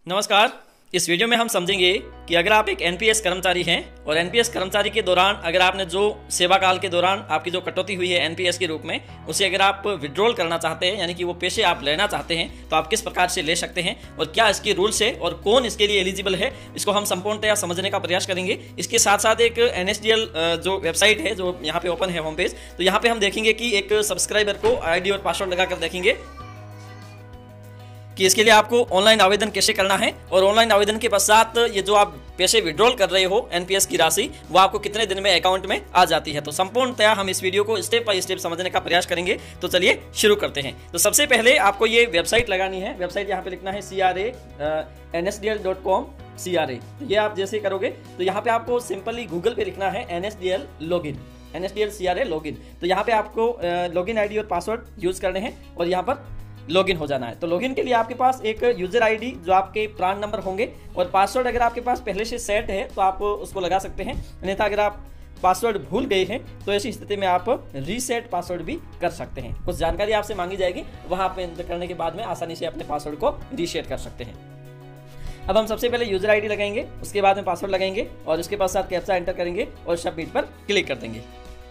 नमस्कार। इस वीडियो में हम समझेंगे कि अगर आप एक एनपीएस कर्मचारी हैं और एनपीएस कर्मचारी के दौरान अगर आपने जो सेवा काल के दौरान आपकी जो कटौती हुई है एनपीएस के रूप में, उसे अगर आप विड्रॉल करना चाहते हैं, यानी कि वो पेशे आप लेना चाहते हैं, तो आप किस प्रकार से ले सकते हैं और क्या इसके रूल्स है और कौन इसके लिए एलिजिबल है, इसको हम संपूर्णतया समझने का प्रयास करेंगे। इसके साथ साथ एक एनएसडीएल जो वेबसाइट है जो यहाँ पे ओपन है होम पेज, तो यहाँ पे हम देखेंगे कि एक सब्सक्राइबर को आईडी और पासवर्ड लगाकर देखेंगे कि इसके लिए आपको ऑनलाइन आवेदन कैसे करना है और ऑनलाइन आवेदन के पश्चात ये जो आप पैसे विड्रॉल कर रहे हो एनपीएस की राशि, वो आपको कितने दिन में अकाउंट में आ जाती है। तो संपूर्णतया हम इस वीडियो को स्टेप बाय स्टेप समझने का प्रयास करेंगे। तो चलिए शुरू करते हैं। तो सबसे पहले आपको ये वेबसाइट लगानी है। वेबसाइट यहाँ पे लिखना है CRA.nsdl.com CRA। तो ये आप जैसे करोगे तो यहाँ पे आपको सिंपली गूगल पे लिखना है NSDL login, NSDL CRA login. तो यहाँ पे आपको लॉगिन आईडी और पासवर्ड यूज करने हैं और यहाँ पर लॉगिन हो जाना है। तो लॉगिन के लिए आपके पास एक यूजर आईडी जो आपके प्रान नंबर होंगे और पासवर्ड अगर आपके पास पहले से सेट है तो आप उसको लगा सकते हैं, अन्यथा अगर आप पासवर्ड भूल गए हैं तो ऐसी स्थिति में आप रीसेट पासवर्ड भी कर सकते हैं। कुछ जानकारी आपसे मांगी जाएगी, वहां पे एंटर करने के बाद में आसानी से अपने पासवर्ड को रीसेट कर सकते हैं। अब हम सबसे पहले यूजर आईडी लगाएंगे, उसके बाद में पासवर्ड लगाएंगे और उसके बाद साथ कैप्चा एंटर करेंगे और सबमिट पर क्लिक कर देंगे।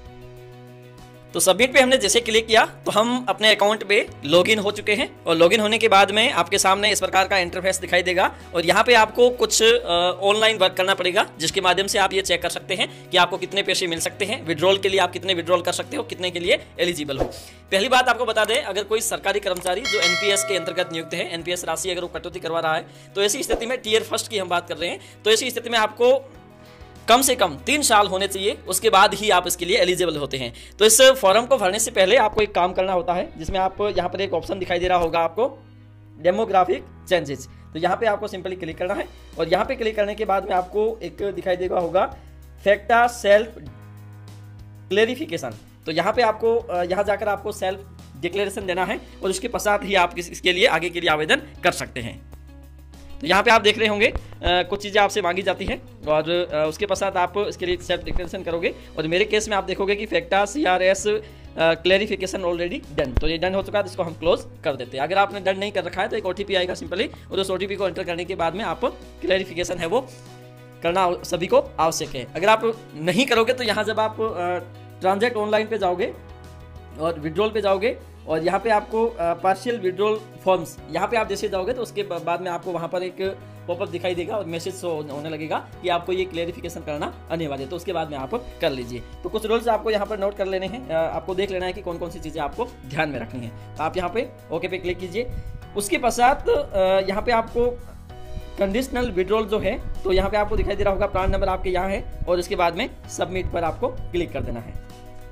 तो सबमिट पे हमने जैसे क्लिक किया तो हम अपने अकाउंट पे लॉगिन हो चुके हैं और लॉगिन होने के बाद में आपके सामने इस प्रकार का इंटरफेस दिखाई देगा और यहाँ पे आपको कुछ ऑनलाइन वर्क करना पड़ेगा, जिसके माध्यम से आप ये चेक कर सकते हैं कि आपको कितने पैसे मिल सकते हैं विड्रॉल के लिए, आप कितने विड्रॉल कर सकते हो, कितने के लिए एलिजिबल हो। पहली बात आपको बता दें, अगर कोई सरकारी कर्मचारी जो एनपीएस के अंतर्गत नियुक्त है, एनपीएस राशि अगर वो कटौती करवा रहा है, तो ऐसी स्थिति में टीयर फर्स्ट की हम बात कर रहे हैं, तो ऐसी स्थिति में आपको कम से कम 3 साल होने चाहिए, उसके बाद ही आप इसके लिए एलिजिबल होते हैं। तो इस फॉर्म को भरने से पहले आपको एक काम करना होता है, जिसमें आप यहाँ पर एक ऑप्शन दिखाई दे रहा होगा आपको, डेमोग्राफिक चेंजेस। तो यहाँ पे आपको सिंपली क्लिक करना है और यहाँ पे क्लिक करने के बाद में आपको एक दिखाई देगा होगा फैक्टा सेल्फ क्लेरिफिकेशन। तो यहाँ पे आपको यहाँ जाकर आपको सेल्फ डिक्लेरेशन देना है और उसके पश्चात ही आप इसके लिए आगे के लिए आवेदन कर सकते हैं। तो यहाँ पे आप देख रहे होंगे कुछ चीज़ें आपसे मांगी जाती हैं और उसके पश्चात आप इसके लिए सेल्फ डिक्लेरेशन करोगे और मेरे केस में आप देखोगे कि फैक्टा CRS क्लेरिफिकेशन ऑलरेडी डन। तो ये डन हो चुका है, इसको हम क्लोज कर देते हैं। अगर आपने डन नहीं कर रखा है तो एक OTP आएगा सिंपली, और उस OTP को एंटर करने के बाद में आप क्लेरिफिकेशन है वो करना सभी को आवश्यक है। अगर आप नहीं करोगे तो यहाँ जब आप ट्रांजैक्ट ऑनलाइन पे जाओगे और विड्रॉल पे जाओगे और यहाँ पे आपको पार्शियल विड्रॉल फॉर्म्स, यहाँ पे आप जैसे जाओगे तो उसके बाद में आपको वहाँ पर एक पॉपअप दिखाई देगा और मैसेज होने लगेगा कि आपको ये क्लेरिफिकेशन करना अनिवार्य है। तो उसके बाद में आप कर लीजिए। तो कुछ रूल्स आपको यहाँ पर नोट कर लेने हैं, आपको देख लेना है कि कौन कौन सी चीज़ें आपको ध्यान में रखनी है। तो आप यहाँ पे ओके पे क्लिक कीजिए। उसके पश्चात यहाँ पे आपको कंडीशनल विड्रॉल जो है, तो यहाँ पे आपको दिखाई दे रहा होगा प्रान नंबर आपके यहाँ है और उसके बाद में सबमिट पर आपको क्लिक कर देना है।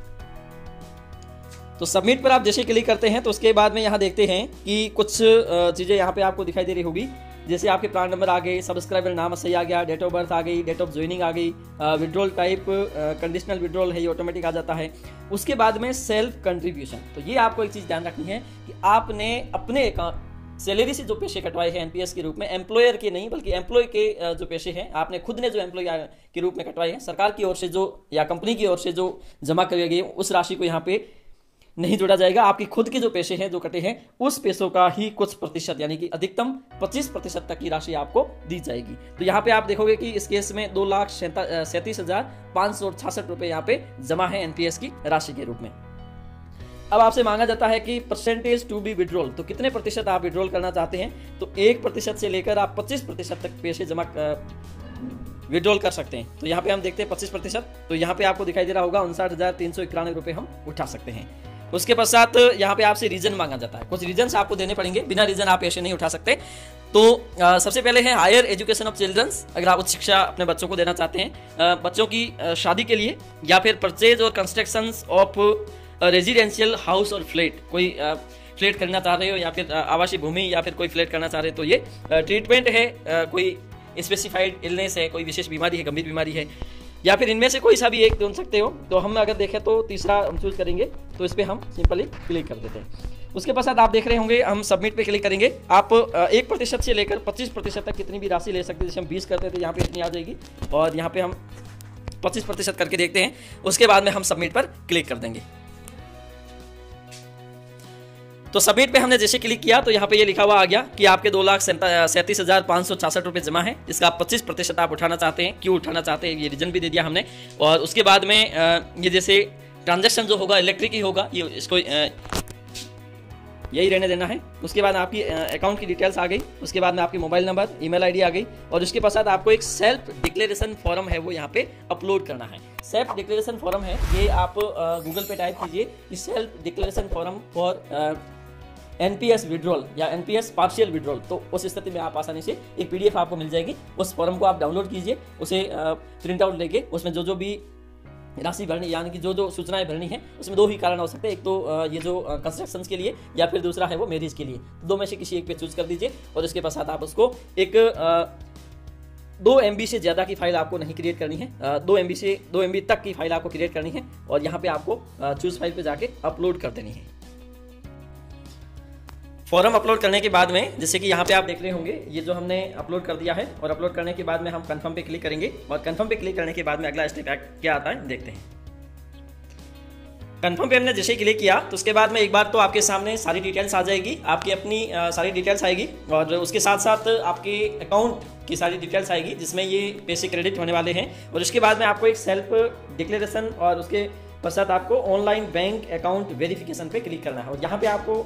तो सबमिट पर आप जैसे क्लिक करते हैं तो उसके बाद में यहाँ देखते हैं कि कुछ चीज़ें यहाँ पे आपको दिखाई दे रही होगी, जैसे आपके प्रान नंबर आ गए, सब्सक्राइबर नाम सही आ गया, डेट ऑफ बर्थ आ गई, डेट ऑफ ज्वाइनिंग आ गई, विड्रॉल टाइप कंडीशनल विड्रॉल है, ये ऑटोमेटिक आ जाता है। उसके बाद में सेल्फ कंट्रीब्यूशन। तो ये आपको एक चीज़ ध्यान रखनी है कि आपने अपने सैलरी से जो पैसे कटवाए हैं एनपीएस के रूप में, एम्प्लॉयर के नहीं बल्कि एम्प्लॉय के जो पैसे हैं आपने खुद ने जो एम्प्लॉय के रूप में कटवाए हैं, सरकार की ओर से जो या कंपनी की ओर से जो जमा करे गए उस राशि को यहाँ पे नहीं जोड़ा जाएगा। आपकी खुद के जो पैसे हैं जो कटे हैं उस पैसों का ही कुछ प्रतिशत यानी कि अधिकतम 25% तक की राशि आपको दी जाएगी। तो यहाँ पे आप देखोगे कि इस केस में 2,37,566 रुपये यहाँ पे जमा है एनपीएस की राशि के रूप में। अब आपसे मांगा जाता है कि परसेंटेज टू बी विड्रॉल, तो कितने प्रतिशत आप विड्रॉल करना चाहते हैं। तो 1% से लेकर आप 25% तक पैसे जमा विड्रॉल कर सकते हैं। तो यहाँ पे हम देखते हैं 25%। तो यहाँ पे आपको दिखाई दे रहा होगा 59,391 रुपये हम उठा सकते हैं। उसके पश्चात यहाँ पे आपसे रीजन मांगा जाता है, कुछ रीजन आपको देने पड़ेंगे, बिना रीजन आप पैसे नहीं उठा सकते। तो सबसे पहले है हायर एजुकेशन ऑफ चिल्ड्रंस, अगर आप उच्च शिक्षा अपने बच्चों को देना चाहते हैं, बच्चों की शादी के लिए, या फिर परचेज और कंस्ट्रक्शन ऑफ रेजिडेंशियल हाउस और फ्लैट, कोई फ्लैट खरीदना चाह रहे हो या फिर आवासीय भूमि या फिर कोई फ्लैट करना चाह रहे हो, तो ये ट्रीटमेंट है, कोई स्पेसिफाइड इलनेस है, कोई विशेष बीमारी है, गंभीर बीमारी है, या फिर इनमें से कोई सा भी एक चुन सकते हो। तो हम अगर देखें तो तीसरा हम चूज करेंगे, तो इस पर हम सिंपली क्लिक कर देते हैं। उसके पश्चात आप देख रहे होंगे हम सबमिट पे क्लिक करेंगे। आप 1% से लेकर 25% तक कितनी भी राशि ले सकते हैं। जैसे हम 20 करते थे यहाँ पे इतनी आ जाएगी और यहाँ पे हम 25% करके देखते हैं। उसके बाद में हम सबमिट पर क्लिक कर देंगे। तो सबमिट पे हमने जैसे क्लिक किया तो यहाँ पे ये लिखा हुआ आ गया कि आपके 2,37,566 रुपये जमा है, इसका आप 25% आप उठाना चाहते हैं। क्यों उठाना चाहते हैं ये रीजन भी दे दिया हमने। और उसके बाद में ये जैसे ट्रांजैक्शन जो होगा इलेक्ट्रिक ही होगा, ये इसको यही रहने देना है। उसके बाद आपकी अकाउंट की डिटेल्स आ गई, उसके बाद में आपकी मोबाइल नंबर, ईमेल आईडी आ गई, और उसके पश्चात आपको एक सेल्फ डिक्लेरेशन फॉर्म है वो यहाँ पे अपलोड करना है। सेल्फ डिक्लेरेशन फॉर्म है ये, आप गूगल पे टाइप कीजिए कि self declaration form for NPS withdrawal या एनपीएस पार्शियल विड्रॉल। तो उस स्थिति में आप आसानी से एक पीडीएफ आपको मिल जाएगी, उस फॉर्म को आप डाउनलोड कीजिए, उसे प्रिंट आउट लेके उसमें जो भी राशि भरनी यानी कि जो सूचनाएं भरनी है उसमें 2 ही कारण हो सकते हैं, एक तो ये जो कंस्ट्रक्शंस के लिए या फिर दूसरा है वो मैरिज के लिए। 2 में से किसी एक पे चूज कर दीजिए और उसके पश्चात आप उसको एक 2 MB से ज़्यादा की फाइल आपको नहीं क्रिएट करनी है, 2 MB तक की फाइल आपको क्रिएट करनी है और यहाँ पे आपको चूज फाइल पे जाके अपलोड कर देनी है। फॉर्म अपलोड करने के बाद में जैसे कि यहाँ पे आप देख रहे होंगे ये जो हमने अपलोड कर दिया है, और अपलोड करने के बाद में हम कंफर्म पे क्लिक करेंगे, और कंफर्म पे क्लिक करने के बाद में अगला स्टेप क्या आता है देखते हैं। कंफर्म पे हमने जैसे ही क्लिक किया तो उसके बाद में एक बार तो आपके सामने सारी डिटेल्स आ जाएगी, आपकी अपनी सारी डिटेल्स आएगी, और उसके साथ साथ आपके अकाउंट की सारी डिटेल्स आएगी जिसमें ये पैसे क्रेडिट होने वाले हैं। और उसके बाद में आपको एक सेल्फ डिक्लेरेशन और उसके पश्चात आपको ऑनलाइन बैंक अकाउंट वेरिफिकेशन पे क्लिक करना है, और यहाँ पे आपको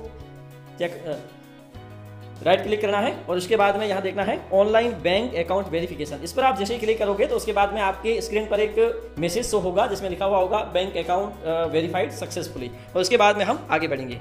राइट क्लिक करना है, और उसके बाद में यहाँ देखना है ऑनलाइन बैंक अकाउंट वेरिफिकेशन। इस पर आप जैसे ही क्लिक करोगे तो उसके बाद में आपके स्क्रीन पर एक मैसेज शो होगा जिसमें लिखा हुआ होगा बैंक अकाउंट वेरीफाइड सक्सेसफुली, और उसके बाद में हम आगे बढ़ेंगे।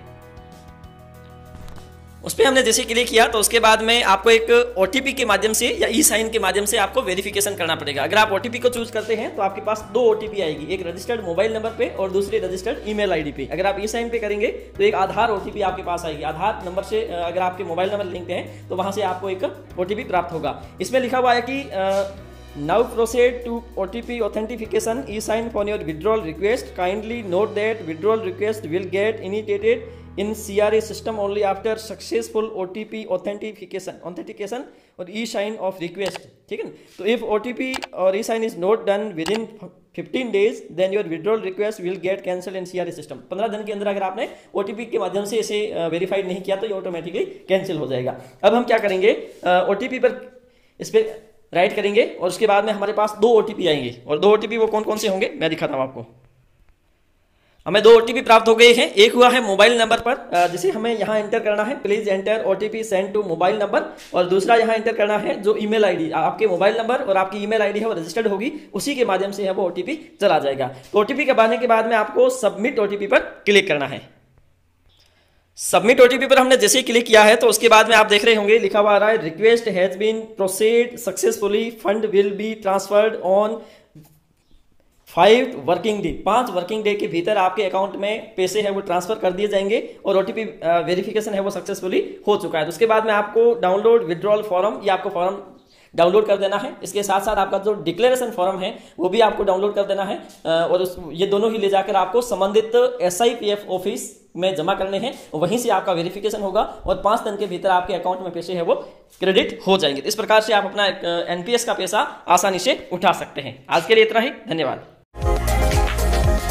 उस पर हमने जैसे क्लिक किया तो उसके बाद में आपको एक OTP के माध्यम से या ई-साइन के माध्यम से आपको वेरिफिकेशन करना पड़ेगा। अगर आप OTP को चूज करते हैं तो आपके पास 2 OTP आएगी, एक रजिस्टर्ड मोबाइल नंबर पे और दूसरी रजिस्टर्ड ईमेल आईडी पे। अगर आप ई-साइन पे करेंगे तो एक आधार OTP आपके पास आएगी, आधार नंबर से अगर आपके मोबाइल नंबर लिंक है तो वहां से आपको एक OTP प्राप्त होगा। इसमें लिखा हुआ है कि Now proceed to OTP authentication e-sign for your withdrawal request. Kindly note that withdrawal request will get initiated in CRA system only after successful OTP authentication और e-sign of request। ठीक है, तो if OTP और e-sign is not done within 15 days then your withdrawal request will get cancelled in CRA system। 15 दिन के अंदर अगर आपने OTP के माध्यम से इसे वेरीफाइड नहीं किया तो ये ऑटोमेटिकली कैंसिल हो जाएगा। अब हम क्या करेंगे, OTP पर इस पर राइट करेंगे और उसके बाद में हमारे पास 2 OTP आएंगे, और 2 OTP वो कौन कौन से होंगे मैं दिखाता हूँ आपको। हमें 2 OTP प्राप्त हो गए हैं। एक हुआ है मोबाइल नंबर पर, जिसे हमें यहाँ एंटर करना है, please enter OTP send to mobile number, और दूसरा यहाँ एंटर करना है जो ईमेल आईडी, आपके मोबाइल नंबर और आपकी ईमेल आईडी है वो रजिस्टर्ड होगी, उसी के माध्यम से है वो OTP चला जाएगा। तो OTP के पाने के बाद में आपको सबमिट OTP पर क्लिक करना है। सबमिट OTP पर हमने जैसे ही क्लिक किया है तो उसके बाद में आप देख रहे होंगे लिखा हुआ आ रहा है request has been proceed successfully, fund will be transferred on 5 working day. 5 working day के भीतर आपके अकाउंट में पैसे है वो ट्रांसफर कर दिए जाएंगे और OTP वेरिफिकेशन है वो सक्सेसफुली हो चुका है। तो उसके बाद में आपको डाउनलोड विड्रॉल फॉर्म, ये आपको फॉर्म डाउनलोड कर देना है। इसके साथ साथ आपका जो डिक्लेरेशन फॉर्म है वो भी आपको डाउनलोड कर देना है, और ये दोनों ही ले जाकर आपको संबंधित SIPF ऑफिस में जमा करने हैं, वहीं से आपका वेरिफिकेशन होगा और 5 दिन के भीतर आपके अकाउंट में पैसे है वो क्रेडिट हो जाएंगे। इस प्रकार से आप अपना NPS का पैसा आसानी से उठा सकते हैं। आज के लिए इतना ही, धन्यवाद।